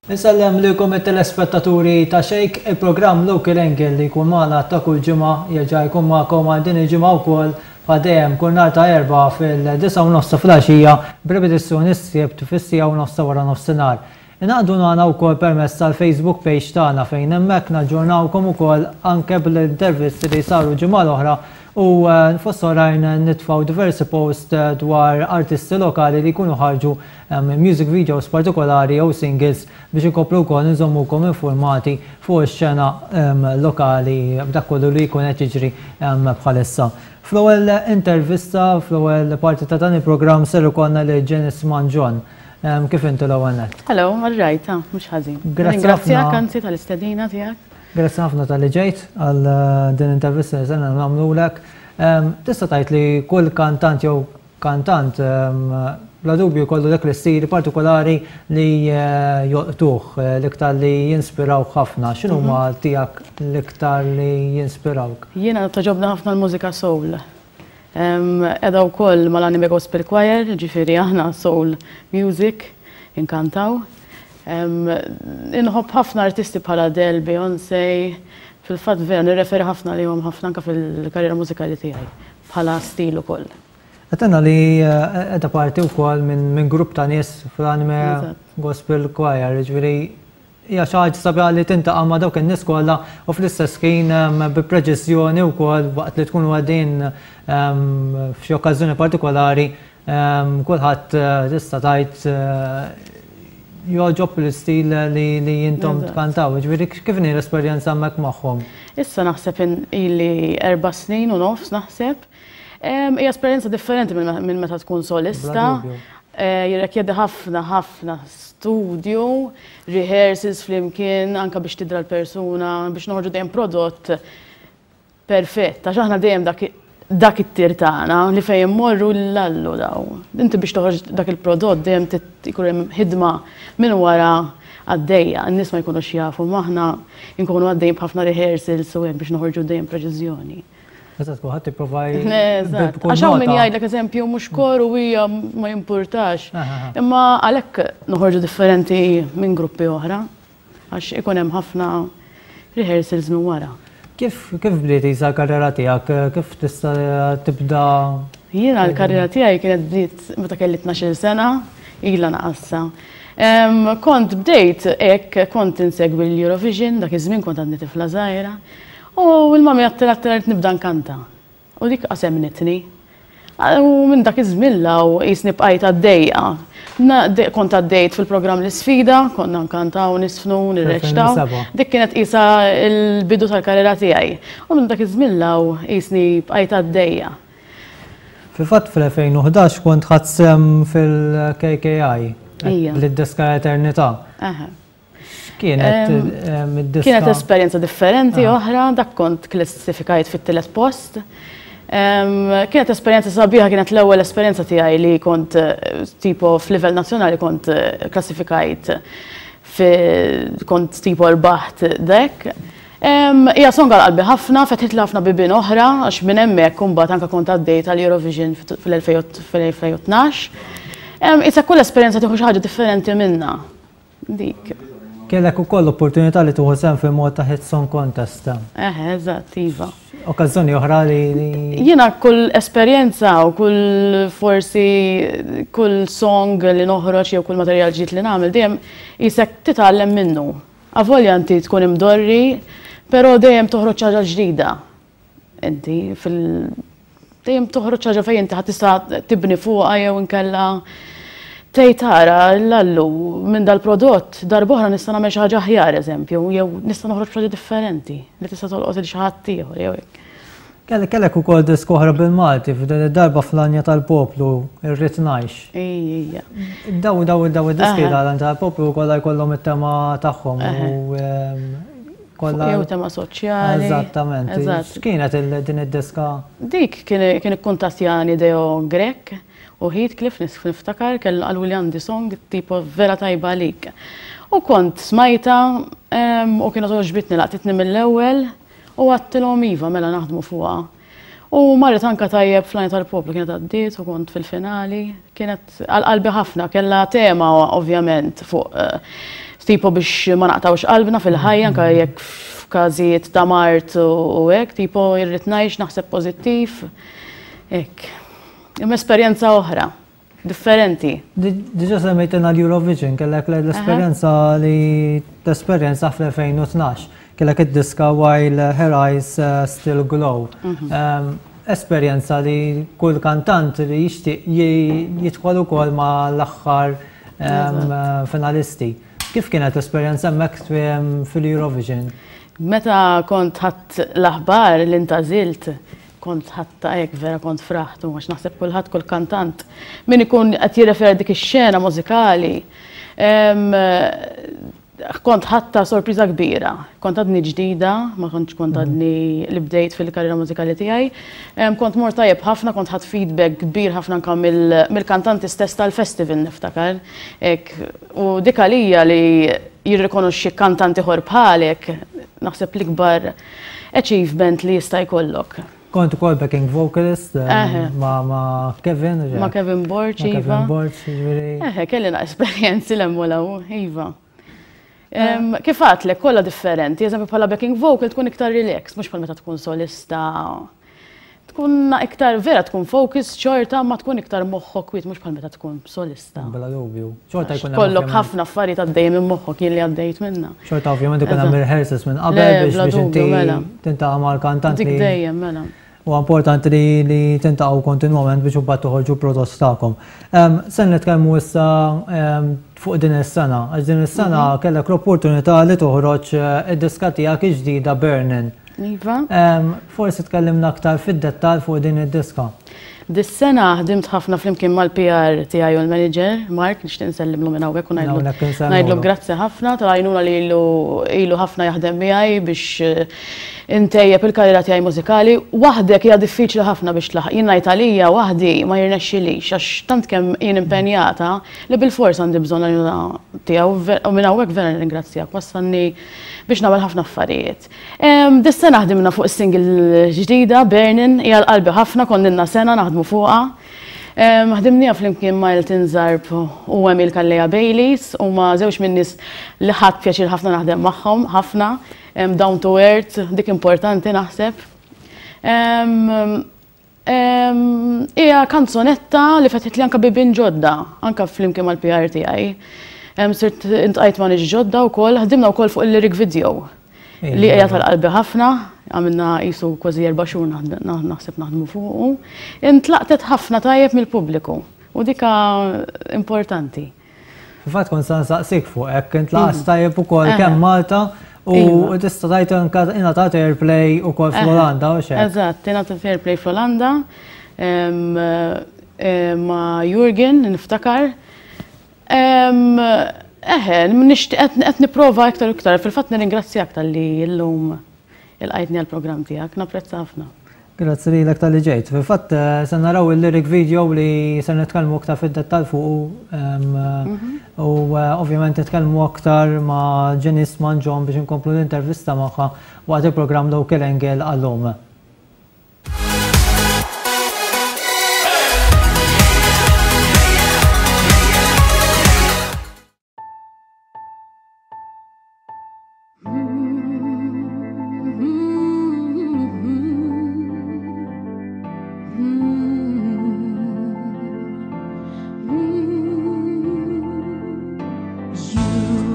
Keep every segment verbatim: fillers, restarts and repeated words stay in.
Insellem likom it-telespettaturi ta' Xejk, il-programm Local Angle li jkun magħna ta' kull ġimgħa jerġa' jkun magħkom għal din il-ġimgħa wkoll fa' dejjem kull nhar ta' erba' fil-disa u nofs filgħaxija b'repetizzjoni s-sibt fis-sija u nofs wara nofsinhar. Ingħaqdu magħna wkoll permezz tal-Facebook page tagħna fejn hemmhekk naġġornawkom ukoll anke bl-intervisti li saru ġimgħa l-oħra u nfossorajn nitfaw diversi post dwar artisti lokali li jkunu ħarġu music videos partikolari jew singles biex ikopru wkoll nżommukom informati fuq ix-xena lokali b'dak kollu li jkun qed jiġri bħalissa. Fl-ewwel intervista, fl-ewwel parti ta' dan il-programm ser ikollna lil Janice Mangion. Kif inti l-ewwel nett? Hello, all right, mhux ħażin. Ringrazzjak anzi tal-istedina tiegħek. Grazzi ħafna tal-li ġejt għal din intervista li se nagħmlulek. Tista' tgħid li kull kantant jew kantant bla dubju jkollu dak l-istil partikolari li joqtuh, l-iktar li jinspiraw ħafna. X'inhu huma tiegħek l-iktar li jinspirawk? Jiena toġobna ħafna l-mużika soul. Edha wkoll mal-Anime Gospel Choir, ġifieri aħna soul music inkantaw. Inħobb ħafna artisti bħala Adele, Beyoncé, fil-fatt vera nirreferi ħafna li hum ħafna anke fil-karriera mużikali tiegħi bħala stil ukoll. Għatenna li qiegħda parti wkoll minn grupp ta' nies fl-Anime Gospel Choir, ġifieri hija xi ħaġa sabiħa li tintaqa' ma' dawk in-nies kollha u fl-istess ħin bi preċiżjoni wkoll waqt li tkunu għaddin f'xi okkażjoni partikolari kulħadd tista' tgħid joġob l-istil li jintom tkantaw, ġviri kif ni l-esperjenza mek magħhom? Issa naħseb ili erba' snin u nofs naħseb. Hija esperjenza differenti minn meta tkun solista. Jirrikjedi ħafna ħafna studju, rehearsals flimkien, anke biex tidra l-persuna, biex noħorġu dejjem prodott perfett. Għax aħna dejjem dak it-tir tagħna li fejn immorru l-allu daw. Inti biex toħroġ dak il-prodott dejjem ikun hemm ħidma minn wara għaddejja, n-nies ma jkunux jafu, maħna nkunu għaddejjin b'ħafna rehearsals u hemm biex noħorġu dejjem preċiżjoni. Eżatt, kulħadd tipprovaj. Għax hawn min jgħidlek eżempju mhux kor u hija ma jimpurtax. Imma għalhekk noħorġu differenti minn gruppi oħra għax ikun hemm ħafna rehearsals minn wara. Kif bdiet isa l-karriera tiegħek? Kif tista' tibda? Jiena l-karriera tiegħi kienet bdiet meta kelli tnax-il sena, ilha naqassa. Kont bdejt hekk kont insegwi l-Eurovision, dak iż-żmien kont għandni tifla żgħira, u l-mami għattilat nibda nkanta. U dik qasemnitni. U minn dak iż-żmien law qisni bqajt għaddejja. Kont għaddejt fil-programm l-Sfida, konna nkantaw, nisfnu, nirreċtaw. Dik kienet qisha l-bidu tal-karriera tiegħi. U minn dak iż-żmien law qisni bqajt għaddejja. Fil-fatt fil-elfejn u ħdax kont ħadsem fil-K K I. Bl-diska Eternità. Kienet Kienet esperjenza differenti oħra, dak kont klassifikajt fit-tielet post. Kienet esperjenza sabiħa, kienet l-ewwel esperjenza tiegħi li kont tipo f'livell nazzjonali kont klassifikajt kont tipo rbaħt dek. Hija song qalbi ħafna, fetħit ħafna bibien oħra għax minn hemmhekk imbagħad anke kont għaddejt għall-Eurovision fil-elfejn u tnax. Issa kull esperjenza tieħu xi ħaġa differenti minnha. Dik. Kellek ukoll opportunità li tuħu sehem fil-mod ta' Hit Song Contest. Eħe, eżatt, iva. Okkażjoni oħra li. Jiena kull esperjenza u kull forsi kull song li noħroġ jew kull materjal ġdid li nagħmel dejjem isek titgħallem minnu. Avolja inti tkun imdorri, però dejjem toħroġ ħaġa ġdida. Inti fil dejjem toħroġ ħaġa fejn inti ħadd tista' tibni fuqha jew inkella tgħid tara l-allu minn dal-prodott darb'oħra nista' nagħmel xi ħaġa aħjar eżempju, jew nista' noħroġ proġett differenti li tista' tolqot il xi ħadd ieħor jew hekk. Kellek ukoll disk oħra bil-Malti f'din id-darba fl-Anja tal-Poplu, ir-Rid Ngħix. Ejja. Daw daw daw id-diski tal-Anja tal-Poplu kollha jkollhom it-tema tagħhom u kollha jew tema soċjali. Eżattament. X'kienet din id-diska? Dik kien ikkuntattjani Deo Grek. U Heathcliff niftakar kellu għal li għandi song tipo vera tajba għalik. U kont smajta u kienu toġbitni laqtitni mill-ewwel u għattilhom iva mela naħdmu fuqha. U marret anka tajjeb fl-Anja tal-Poplu kienet għaddiet u kont fil-finali. Kienet għal-qalbi ħafna, kellha tema ovvjament fuq tipo biex ma naqtawx qalbna fil-ħajja, anka jekk f'każijiet ta' mart u hekk, tipo irrid ngħix naħseb pożittiv. Hekk. Imma esperjenza oħra, differenti. Diġà semmejtina l-Eurovision, kellek l-esperjenza li t-esperjenza fl-elfejn u tnax, kellek id-diska While Her Eyes Still Glow. Esperjenza li kull kantant li jixtieq jidħol ukoll ma' l-aħħar finalisti. Kif kienet l-esperjenza hemmhekk fil-Eurovision? Meta kont ħadd l-aħbar li ntażilt, kont ħatta hekk vera kont fraħtu għax naħseb kulħadd kull kantant min ikun qed jirreferi dik ix-xena mużikali. Kont ħatta sorpriża kbira. Kont għadni ġdida, ma kontx kont għadni li bdejt fil-karriera mużikali tiegħi. Kont mor tajjeb ħafna, kont ħadd feedback kbir ħafna anke mill-kantanti stess tal-festival niftakar. U dik għalija li jirrikonoxxi kantanti ħor bħalek, naħseb l-ikbar achievement li jista' jkollok. Kont ukoll backing vocalist ma' Kevin. Ma' Kevin Borch, iva. Kevin Borch, jiġifieri. Eħe, kelli esperjenzi l-emmolaw, iva. Kif għatlek, kollha differenti, eżempju bħala backing vocal tkun iktar relax, mhux bħal meta tkun solista. Tkun iktar vera tkun focus xorta ma tkun iktar moħħok wiet mhux bħal meta tkun solista. Bla dubju. Xorta jkun kollok ħafna affarijiet għaddejjem minn moħħok jien li għaddejt minnha. Xorta ovvjament ikun hemm rehearsals minn qabel biex inti tintaqa' mal-kantant li. Dik dejjem mela. U importanti li tintaqgħu kontinwament biex imbagħad toħorġu prodott tagħkom. Se nitkellmu issa fuq din is-sena, għax din is-sena kellek l-opportunità li toħroġ id-diska tiegħek ġdida Burnin. Iva. Forsi tkellimna aktar fid-dettall fuq din id-diska. Dis-sena ħdimt ħafna flimkien mal-P R tiegħi u l-manager, Mark, nixtieq nsellimlu minn hawnhekk u ngħidlu grazzi ħafna tal-għajnuna li ilu ħafna jaħdem miegħi biex intejjeb il-karriera tiegħi mużikali. Waħdek hija diffiċli ħafna biex tlaħaq. Jien ngħid għalija waħdi ma jirnexxilix għax tant kemm jien impenjata li bil-fors għandi bżonn l-għajnuna tiegħu u minn hawnhekk vera nirringrazzjak wassalni biex nagħmel ħafna affarijiet. Dis-sena ħdimna fuq is-single ġdida Burnin hija l-qalbi ħafna konnilna sena naħdmu fuqha. Ħdimnija flimkien ma' Elton Zarb u Emil Kalleja Baileys u ma' żewġ minn nies li ħadd pjaċir ħafna naħdem magħhom ħafna. Down to earth, dik importanti naħseb. Hija kanzonetta li fetħet li anka bibin ġodda, anka flimkien mal-P R tiegħi. Sirt intqajt ma' nies ġodda wkoll, ħdimna wkoll fuq il-lyric video li hija tal-qalbi ħafna, għamilna qisu kważi erba' xhur naħseb naħdmu fuqu. Intlaqtet ħafna tajjeb mill-pubbliku u dika importanti. Fil-fatt kont sa nsaqsik fuq hekk intlaqas tajjeb ukoll kemm Malta u tista' tajt ingħatat airplay ukoll fl-Olanda u xejn. Eżatt, ingħatat airplay fl-Olanda ma' Jurgen niftakar. Eħe, qed nipprova iktar iktar, fil-fatt nirringrazzjak tal-li llum il-qajtni għall-programm tiegħek, napprezza ħafna. Grazzi lilek tal-li ġejt. Fil-fatt se naraw il-lyric video li se nitkellmu aktar fid-dettall fuq u ovvjament nitkellmu aktar ma' Janice Mangion biex inkomplu l-intervista magħha waqt il-programm Local Angle għallum.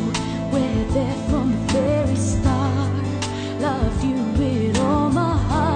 There from the very start, love you with all my heart.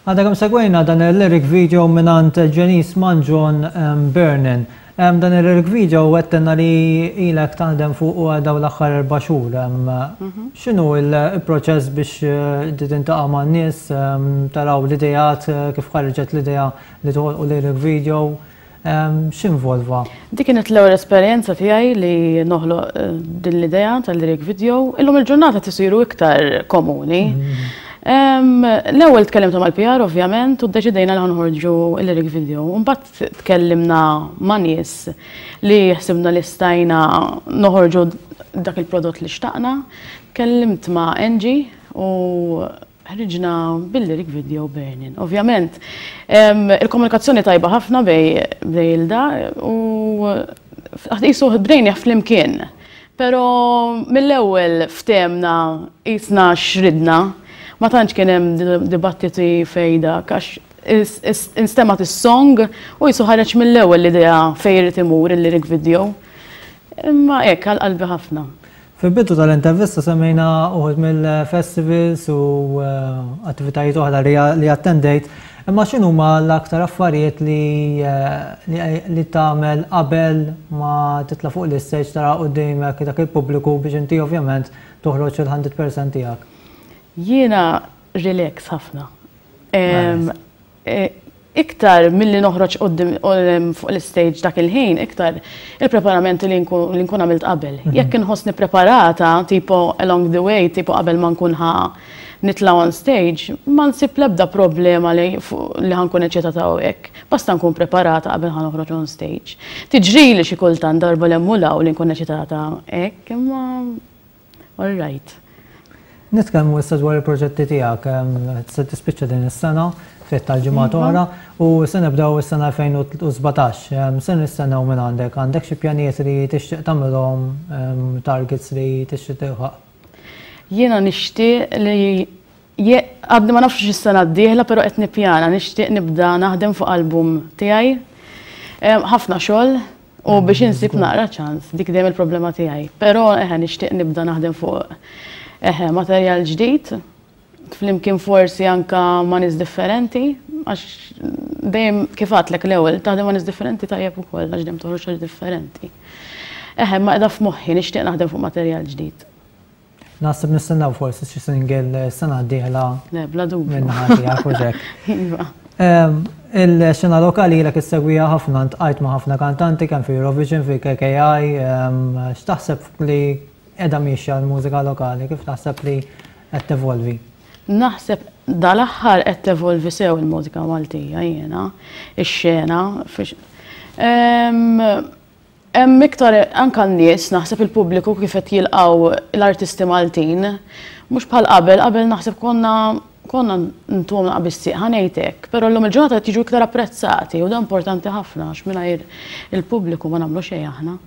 Għadha kemm segwejna dan il-lyric video minant Janice Mangion Burnin. Dan il-lyric video għettenna li ilek taħdem fuq u għadaw l-axħar erba' xhur. X'inhu il-proċess biex tintaqa' man-nies, taraw l-idejat, kif ħarġet l-idea li toħolqu lyric video, x'involva? Dik kienet l-ewwel esperjenza tiegħi li noħloq din l-idea tal-lyric video. Illum il-ġurnata tisiru iktar komuni. L-ewwel tkellimtu mal-P R ovvjament u ddeċidejna li ħanħorġu l-lyric video. Mbagħad tkellimna ma' nies li ħsibna li stajna noħorġu dak il-prodott li xtaqna. Kellimt ma' Enġi u ħriġna bil-lyric video Burnin. Ovvjament, il-komunikazzjoni tajba ħafna bej il-da u qisu bdejni flimkien. Però mill-ewwel ftemna qisna x'ridna. Ma tantx kien hemm dibattiti fejda għax instemat is-song u jisu ħareġ mill-ewwel l-idea fejn irid imur il-lyric video. Imma hekk għall-qalbi ħafna. Fil-bidu tal-intervista semmejna uħud mill-festivals u attivitajiet oħra li attendejt. Imma x'inhuma l-aktar affarijiet li tagħmel qabel ma titla' fuq l-istage tara quddiemek dak il-pubbliku biex inti ovvjament toħroġ il-hundred percent tiegħek? Jiena relax ħafna. Iktar milli noħroġ fuq l-stage dak il-ħin, iktar il-preparamenti li nkun għamilt qabel. Jekk inħossni preparata, tipo along the way, tipo qabel ma nkun ħa nitla' on stage, ma nsib l-ebda problema li ħankun eċċitata hekk. Basta nkun preparata qabel ħa noħroġ on stage. Tiġrili xi kultant darba l emmulaw li nkun eċċitata hekk, imma all right. Nitkellmu issa dwar il-proġetti tiegħek, se tispiċċa din is-sena, tliet tal-ġimgħat oħra, u se nibdew is-sena elfejn u sbatax. Se nistennew minn għandek, għandek xi pjanijiet li tixtieq tagħmilhom, targets li tixtieq tilħaq? Jiena nixtieq li għadni ma nafx is-sena d-dieħla, però qed nippjana, nixtieq nibda naħdem fuq album tiegħi. Ħafna xogħol u biex insib naqra ċans, dik dejjem il-problema tiegħi. Però eħe nixtieq nibda naħdem fuq Eħe, materjal ġdid, flimkien forsi anka ma' nies differenti, għax dejjem kif għatlek l-ewwel taħdem ma' nies differenti tajjeb ukoll għax dejjem toħroġ differenti. Eħe, ma qiegħda f'moħħi nixtieq naħdem fuq materjal ġdid. Naħseb nistennew forsi xi single sena d-dieħla. Le, bla dubju. Minn ħati għal proġett. Il-xena lokali ilek issegwija ħafna ntqajt ma' ħafna kantanti kemm fi Eurovision, fi K K I, x'taħseb li edha miexja l-mużika lokali, kif taħseb li qed tevolvi? Naħseb dal-aħħar qed tevolvi sew il-mużika Maltija jiena, ix-xena. Hemm iktar anke n-nies naħseb il-pubbliku kif qed jilqgħu l-artisti Maltin, mhux bħal qabel, qabel naħseb konna konna ntuhom naqbis sieq ħanejtek, però llum il-ġurnata qed jiġu iktar apprezzati u dan importanti ħafna għax mingħajr il-pubbliku ma nagħmlu xejn aħna.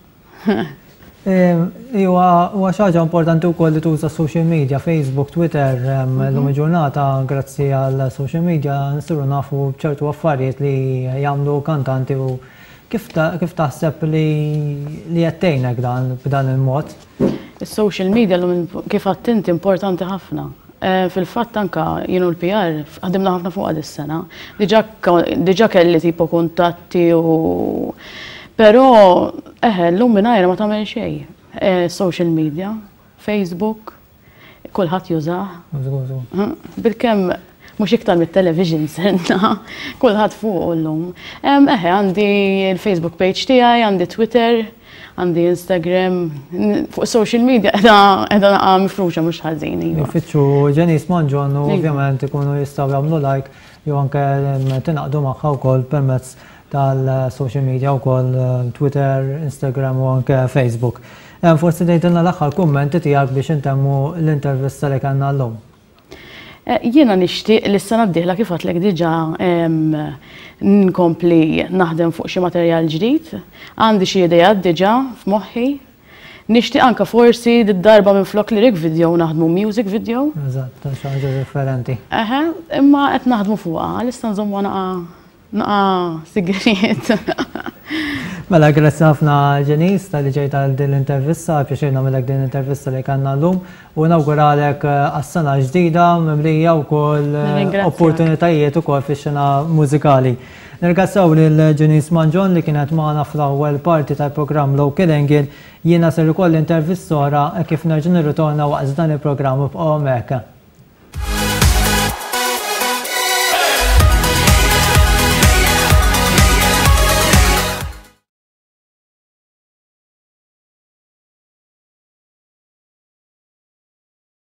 Huwa xi ħaġa importanti wkoll li tuża social media, Facebook, Twitter, llum il-ġurnata grazzi għal social media nsiru nafu b'ċertu affarijiet li jagħmlu kantanti u kif taħseb li qed tgħinek dan b'dan il-mod? Is-social media llum kif għadt inti importanti ħafna. Fil-fatt anka jienu l-P R ħadimna ħafna fuq għad is-sena. Diġà kelli tipo kuntatti u Però, eħe, l-lum minajra ma tagħmel xejn. Social media, Facebook, kulħadd jużah. Bil-kemm mhux iktar mit-television senna, kulħadd fuq llum. Eħe, għandi il-Facebook page tiegħi, għandi Twitter, għandi Instagram, fuq social media qiegħda naqa' mifruxa mhux ħażin. Ifittxu Janice Mangion u ovvjament ikunu jistgħu jagħmlu like jew anke tinaqdu magħha wkoll permezz tal-social media wkoll Twitter, Instagram u anke Facebook. Forsi tgħidilna l-aħħar kummenti tiegħek biex intemmu l-intervista li kellna llum. Jiena nixtieq li s-sena d-dieħla kif għadlek diġà nkompli naħdem fuq xi materjal ġdid, għandi xi idejat diġà f'moħħi. Nixtieq anke forsi d-darba minn flok lyric video naħdmu music video. Eżatt, xi ħaġa differenti. Eħe, imma qed naħdmu fuqha, għalissa nżommu naqa' Ah, sigriet. Mela, grazzi ħafna Janice tal-li ġejta din l-intervista, pjaċirna mellek din l-intervista li kanna l-lum u nawguralek għas-sena ġdida mimlija wkoll opportunitajiet ukoll fix-xena mużikali. Nirgazzaw lil Janice Mangion li kienet magħna fl-ewwel parti tal-programm Local Angle, jiena ser ukoll intervista oħra kif nerġa' nirritorna waqt dan il-programm b'hekk.